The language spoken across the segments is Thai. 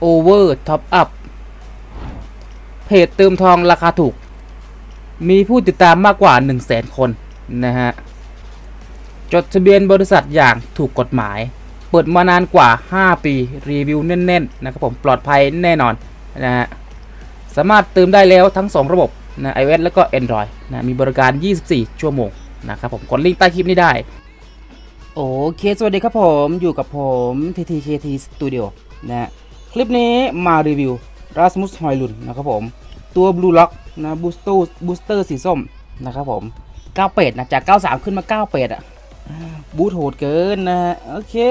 Over Top Up เพจเติมทองราคาถูกมีผู้ติดตามมากกว่า 100,000 คนนะฮะจดทะเบียนบริษัทอย่างถูกกฎหมายเปิดมานานกว่า5ปีรีวิวแน่นๆนะครับผมปลอดภัยแน่นอนนะฮะสามารถเติมได้แล้วทั้ง2ระบบนะ iOS แล้วก็ Android นะมีบริการ24ชั่วโมงนะครับผมกดลิงก์ใต้คลิปนี้ได้โอเคสวัสดีครับผมอยู่กับผม TTKT Studio นะคลิปนี้มารีวิว Rasmus Højlund นะครับผมตัว Blue Lock นะบูสเตอร์สีส้มนะครับผม98นะจาก93ขึ้นมา98อ่ะบูทโหดเกินนะฮะโอเค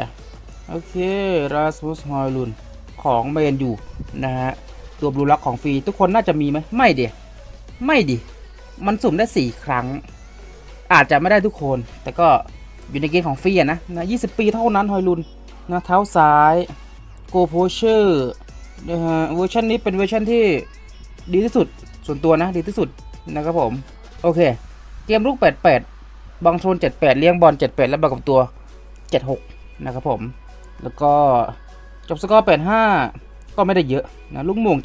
Rasmus Højlund ของแมนยูนะฮะตัว Blue Lock ของฟรีทุกคนน่าจะมีไหมไม่ดิมันสุ่มได้4ครั้งอาจจะไม่ได้ทุกคนแต่ก็อยู่ในเกณฑ์ของฟรีนะ20 ปีเท่านั้นHøjlundนะเท้าซ้ายโกโพเชอร์นะฮะเวอร์ชันนี้เป็นเวอร์ชันที่ดีที่สุดส่วนตัวนะดีที่สุดนะครับผมโอเคเกมลูก88บังโทน78เลี้ยงบอล78และบังกับตัว76นะครับผมแล้วก็จบสกอร์85ก็ไม่ได้เยอะนะลูกโมง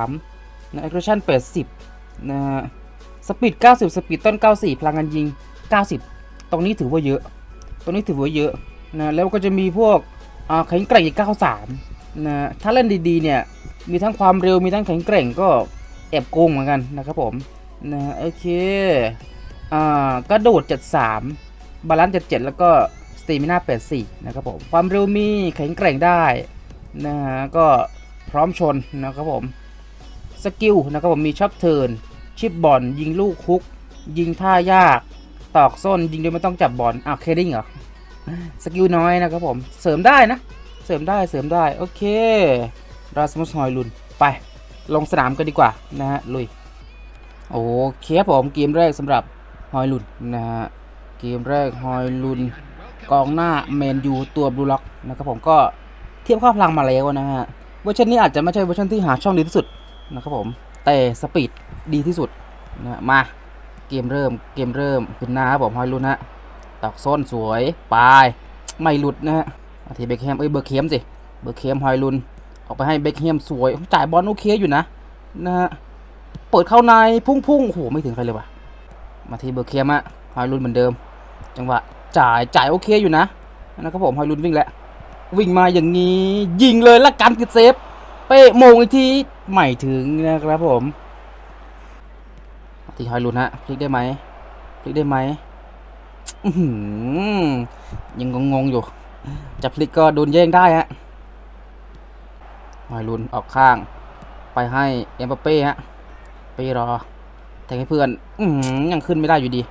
73นะแอคชั่น80นะฮะสปีด90สปีดต้น94พลังงานยิง90ตรงนี้ถือว่าเยอะนะแล้วก็จะมีพวกแข็งแกร่งอีก93นะถ้าเล่นดีๆเนี่ยมีทั้งความเร็วมีทั้งแข็งแกร่งก็แอบโกงเหมือนกันนะครับผมนะโอเคกระโดด73บาลานซ์77แล้วก็สเตมิน่า84นะครับผมความเร็วมีแข็งแกร่งได้นะฮะก็พร้อมชนนะครับผมสกิลนะครับผมมีช็อปเทิร์นชิปบอลยิงลูกคุกยิงท่ายากตอกส้นยิงโดยไม่ต้องจับบอลเคดิ้งเหรอสกิลน้อยนะครับผมเสริมได้นะเสริมได้โอเคRasmus Højlundไปลงสนามกันดีกว่านะฮะลุยโอเคผมเกมแรกสำหรับHøjlundนะฮะเกมแรกHøjlundกองหน้าแมนยูตัวบลูล็อกนะครับผมก็เทียบค่าพลังมาแล้วนะฮะเวอร์ชันนี้อาจจะไม่ใช่เวอร์ชันที่หาช่องดีที่สุดนะครับผมแต่สปีดดีที่สุดนะมาเกมเริ่มขึ้นหน้าครับผมHøjlundฮะตอกส้นสวยปลายไม่หลุดนะฮะทีเบคแฮมเบอร์เคมสิเบอร์เคมHøjlundออกไปให้เบคแฮมสวยจ่ายบอลโอเคอยู่นะฮะเปิดเข้าในพุ่งโอ้โหไม่ถึงใครเลยว่ะมาที่เบอร์เคมอะHøjlundเหมือนเดิมจังหวะจ่ายโอเคอยู่นะครับผมHøjlundวิ่งมาอย่างนี้ยิงเลยละกันคือเซฟเป้โมงอีกทีไม่ถึงนะครับผมที่Højlundฮะพลิกได้ไหมยังงงอยู่จะพลิกก็โดนแย่งได้ฮะHøjlundออกข้างไปให้เอ็มบัปเป้ฮะไปรอแทงให้เพื่อนยังขึ้นไม่ได้อยู่ดี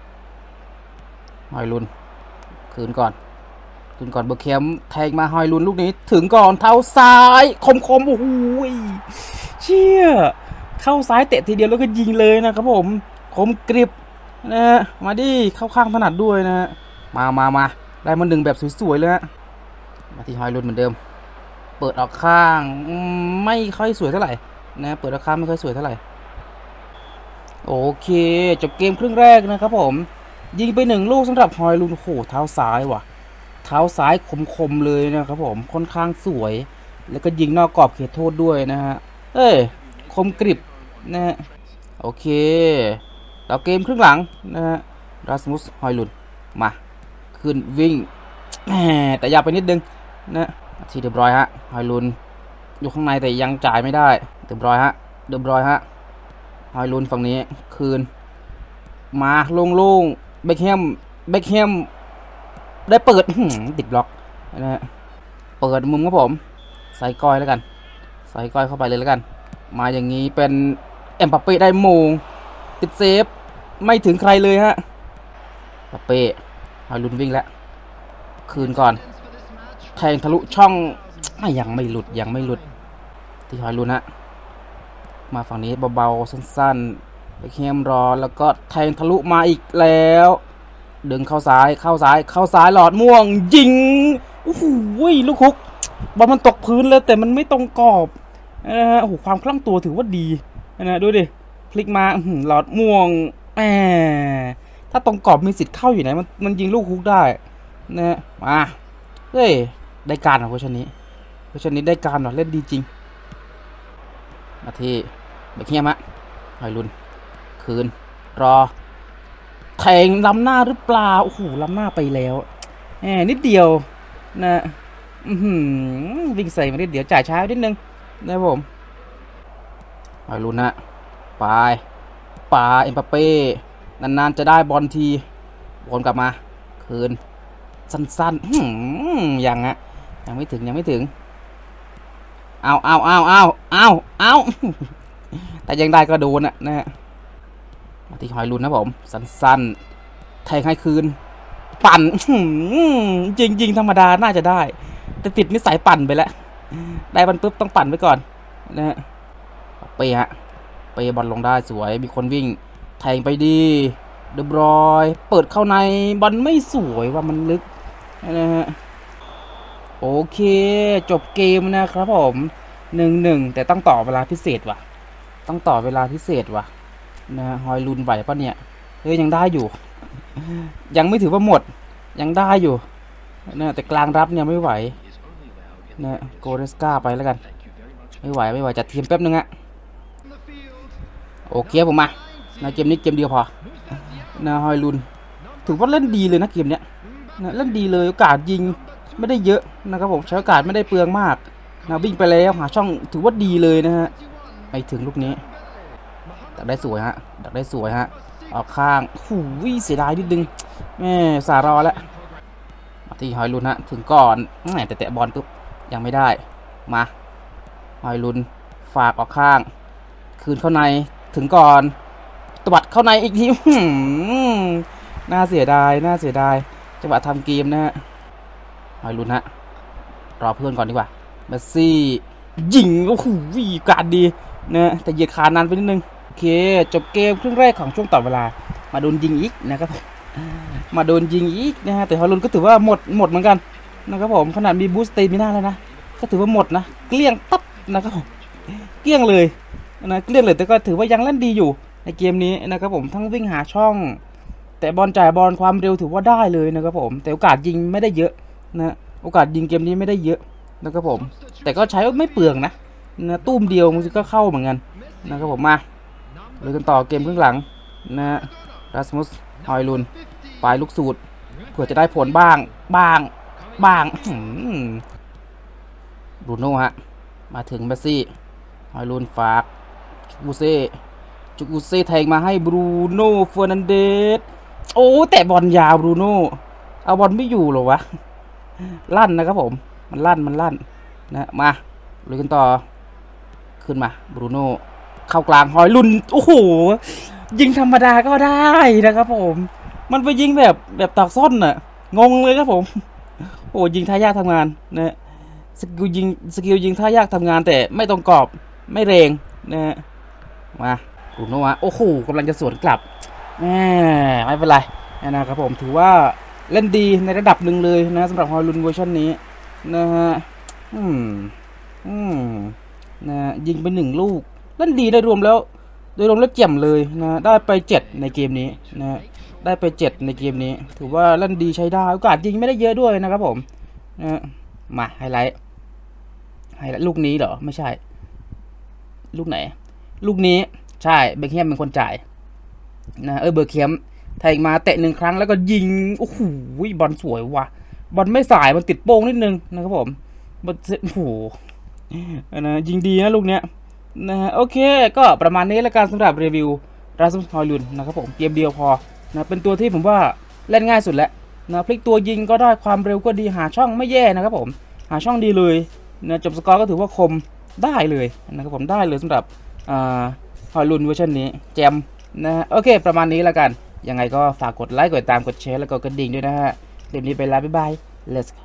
Højlundคืนก่อนเบอร์เคมแทงมาHøjlundลูกนี้ถึงก่อนเท้าซ้ายคมโอ้โหเชี่ยเข้าซ้ายเตะทีเดียวแล้วก็ยิงเลยนะครับผมคมกริบนะฮะมาดิเข้าข้างถนัดด้วยนะฮะมาได้มา1แบบสวยๆเลยฮะมาที่Højlundเหมือนเดิมเปิดออกข้างไม่ค่อยสวยเท่าไหร่นะเปิดออกข้างไม่ค่อยสวยเท่าไหร่โอเคจบเกมครึ่งแรกนะครับผมยิงไป1ลูกสำหรับHøjlundโอ้โหเท้าซ้ายว่ะเท้าซ้ายคมเลยนะครับผมค่อนข้างสวยแล้วก็ยิงนอกกรอบเขตโทษด้วยนะฮะคมกริบนะฮะโอเคต่อเกมครึ่งหลังนะฮะRasmus Højlundมาขึ้นวิ่งแต่ยาวไปนิดนึงนะทีเรียบร้อยฮะHøjlundอยู่ข้างในแต่ยังจ่ายไม่ได้เรียบร้อยฮะHøjlundฝั่งนี้คืนมาโล่งเบคแฮมได้เปิดติดบล็อกนะฮะเปิดมุมครับผมใส่ก้อยแล้วกันใส่ก้อยเข้าไปเลยแล้วกันมาอย่างนี้เป็นเอ็มบัปเป้ได้โมงติดเซฟไม่ถึงใครเลยฮะบัปเป้Højlundวิ่งแล้วคืนก่อนแทงทะลุช่องยังไม่หลุดที่Højlundฮะมาฝั่งนี้เบาๆสั้นๆไปเข้มรอแล้วก็แทงทะลุมาอีกแล้วดึงเข้าซ้ายหลอดม่วงยิงโอ้โหลูกฮุกบอลมันตกพื้นเลยแต่มันไม่ตรงกรอบนะฮะโอ้โหความคล่องตัวถือว่าดีนะดูดิพลิกมาหลอดม่วงถ้าตรงกรอบมีสิทธิ์เข้าอยู่ไหนมันยิงลูกฮุกได้นะมาได้การของคนชนี้ราะฉะนี้ได้การหน่อยเล่นดีจริงมาที่เบคแฮมฮะหอยลุนคืนรอแทงล้ำหน้าหรือเปล่าโอ้โหล้ำหน้าไปแล้วนิดเดียวนะวิ่งใส่มานิดเดียวจ่ายช้านิดนึงนะผมหอยลุนฮะไปเอ็มบัปเป้นานๆจะได้บอลทีวนกลับมาคืนสั้นๆยังฮะยังไม่ถึงเอาแต่ยังได้ก็โดนนะฮะมาที่หอยลุนนะผมสั้นๆแทงให้คืนปั่นจริงธรรมดาน่าจะได้แต่ติดนิสัยปั่นไปแล้วได้บอลปุ๊บต้องปั่นไปก่อนนะฮะเปบอลลงได้สวยมีคนวิ่งแทงไปดีเดบรอยเปิดเข้าในบอลไม่สวยว่ามันลึกนะฮะโอเคจบเกมนะครับผม1-1แต่ต้องต่อเวลาพิเศษว่ะนะหอยลุนไหวปะเนี่ยยังได้อยู่ยังไม่ถือว่าหมดยังได้อยู่นะแต่กลางรับเนี่ยไม่ไหวนะโกเรสกาไปแล้วกันไม่ไหวจัดทีมแป๊บนึงอะโอเคผมมานะเกมนี้เกมเดียวพอนะหอยลุนถือว่าเล่นดีเลยนะเกมเนี้ยนะเล่นดีเลยโอกาสยิงไม่ได้เยอะนะครับผมใช้โอกาสไม่ได้เปลืองมากนะวิ่งไปแล้วหาช่องถือว่าดีเลยนะฮะไปถึงลูกนี้ดักได้สวยฮะออกข้างหูวิ่งเสียดายนิดนึงแม่สารอแล้วมาที่หอยลุนฮะถึงก่อนแต่แตะบอลปุ๊บยังไม่ได้มาหอยลุนฝากออกข้างคืนเข้าในถึงก่อนตวัดเข้าในอีกทีน่าเสียดายจังหวะทำเกมนะฮะหอยลุนฮะรอเพื่อนก่อนดีกว่าเมสซี่ยิงโอ้โหการดีนะแต่เหยียดขานานไปนิดนึงโอเคจบเกมครึ่งแรกของช่วงต่อเวลามาโดนยิงอีกนะครับนะฮะแต่ฮอลลุนก็ถือว่าหมดเหมือนกันนะครับผมขนาดมีบูสต์เตมิน่าแล้วนะก็ถือว่าหมดนะเกลี้ยงตับนะครับผมเกลี้ยงเลยแต่ก็ถือว่ายังเล่นดีอยู่ในเกมนี้นะครับผมทั้งวิ่งหาช่องแต่บอลจ่ายบอลความเร็วถือว่าได้เลยนะครับผมแต่โอกาสยิงไม่ได้เยอะนะโอกาสยิงเกมนี้ไม่ได้เยอะนะครับผมแต่ก็ใช้ไม่เปลืองนะตุ้มเดียวมันก็เข้าเหมือนกันนะครับผมมาเลยกันต่อเกมครึ่งหลังนะราสมุสฮอยลุนปลายลูกสูตรเผื่อจะได้ผลบ้างบรูโน่ฮะมาถึงเมสซี่ฮอยลุนฝากจูกุเซ่แทงมาให้บรูโน่เฟอร์นันเดสโอ้แต่บอลยาวบรูโน่เอาบอลไม่อยู่หรอวะลั่นนะครับผมมันลั่นนะมาลุยกันต่อขึ้นมาบรูโน่เข้ากลางหอยลุนโอ้โหยิงธรรมดาก็ได้นะครับผมมันไปยิงแบบตอกส้นน่ะงงเลยครับผมโอ้ยิงท่ายากทำงานนะสกิลยิงท่ายากทำงานแต่ไม่ตรงกรอบไม่แรงนะมาบรูโน่ฮะโอ้โหกำลังจะสวนกลับไม่เป็นไรนะครับผมถือว่าเล่นดีในระดับหนึ่งเลยนะสำหรับฮอยลุนเวอร์ชันนี้นะฮะนะยิงไป1 ลูกเล่นดีโดยรวมแล้วเจ่มเลยนะได้ไป7ในเกมนี้นะได้ไป7ในเกมนี้ถือว่าเล่นดีใช้ได้โอกาสยิงไม่ได้เยอะด้วยนะครับผมนะมาไฮไลท์ลูกนี้เหรอไม่ใช่ลูกไหนลูกนี้ใช่เบคแฮมเป็นคนจ่ายนะเบอร์เคมแทงมาเตะ1 ครั้งแล้วก็ยิงโอ้โหบอลสวยว่ะบอลไม่สายมันติดโป้งนิดนึงนะครับผมบอลโอ้โหนะยิงดีนะลูกเนี้ยนะโอเคก็ประมาณนี้แล้วกันสำหรับรีวิวราสมุสฮอยลุนนะครับผมเกมเดียวพอนะเป็นตัวที่ผมว่าเล่นง่ายสุดแล้วนะพลิกตัวยิงก็ได้ความเร็วก็ดีหาช่องไม่แย่นะครับผมหาช่องดีเลยนะจบสกอร์ก็ถือว่าคมได้เลยนะครับผมได้เลยสำหรับฮอยลุนเวอร์ชันนี้แจมนะโอเคประมาณนี้แล้วกันยังไงก็ฝากกดไลค์กดติดตามกดแชร์แล้วก็กระดิ่งด้วยนะฮะเดี๋ยวนี้ไปแล้วบ๊ายบาย let's